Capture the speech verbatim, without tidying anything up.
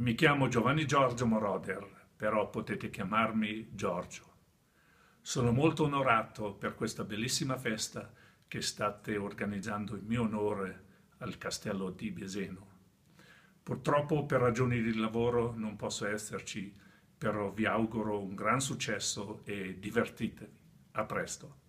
Mi chiamo Giovanni Giorgio Moroder, però potete chiamarmi Giorgio. Sono molto onorato per questa bellissima festa che state organizzando in mio onore al Castello di Bieseno. Purtroppo per ragioni di lavoro non posso esserci, però vi auguro un gran successo e divertitevi. A presto.